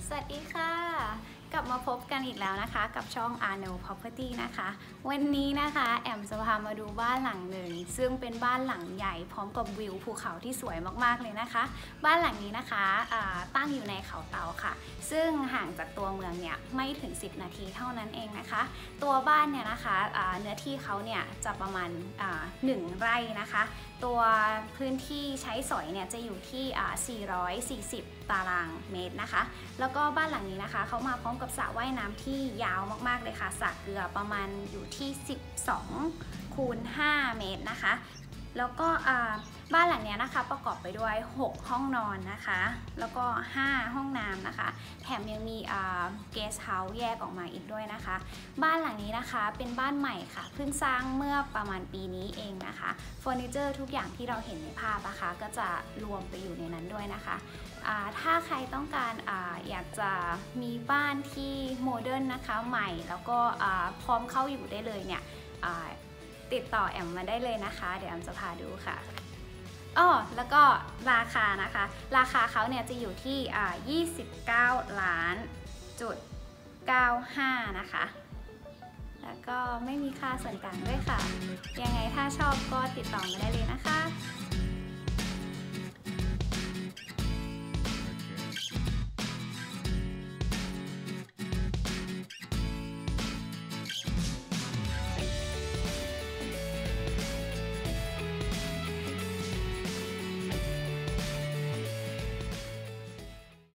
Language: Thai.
สวัสดีค่ะกลับมาพบกันอีกแล้วนะคะกับช่อง Arno Property นะคะวันนี้นะคะแอมจะพามาดูบ้านหลังหนึ่งซึ่งเป็นบ้านหลังใหญ่พร้อมกับวิวภูเขาที่สวยมากๆเลยนะคะบ้านหลังนี้นะคะตั้งอยู่ในเขาเต่าค่ะซึ่งห่างจากตัวเมืองเนี่ยไม่ถึง10 นาทีเท่านั้นเองนะคะตัวบ้านเนี่ยนะคะเนื้อที่เขาเนี่ยจะประมาณ1 ไร่นะคะตัวพื้นที่ใช้สอยเนี่ยจะอยู่ที่440 ตารางเมตรนะคะแล้วก็บ้านหลังนี้นะคะเขามาพร้อมกับสระว่ายน้ำที่ยาวมากๆเลยค่ะสระเกลือประมาณอยู่ที่12x5 เมตรนะคะแล้วก็บ้านหลังนี้นะคะประกอบไปด้วย6 ห้องนอนนะคะแล้วก็5 ห้องน้ำนะคะแถมยังมีเกสต์เฮาส์แยกออกมาอีกด้วยนะคะบ้านหลังนี้นะคะเป็นบ้านใหม่ค่ะเพิ่งสร้างเมื่อประมาณปีนี้เองนะคะเฟอร์นิเจอร์ทุกอย่างที่เราเห็นในภาพนะคะก็จะรวมไปอยู่ในนั้นด้วยนะคะถ้าใครต้องการอยากจะมีบ้านที่โมเดิร์นนะคะใหม่แล้วก็พร้อมเข้าอยู่ได้เลยเนี่ยติดต่อแอมมาได้เลยนะคะเดี๋ยวแอมจะพาดูค่ะแล้วก็ราคานะคะราคาเขาเนี่ยจะอยู่ที่29 ล้านจุด95นะคะแล้วก็ไม่มีค่าส่วนกลางด้วยค่ะยังไงถ้าชอบก็ติดต่อมาได้เลยนะคะ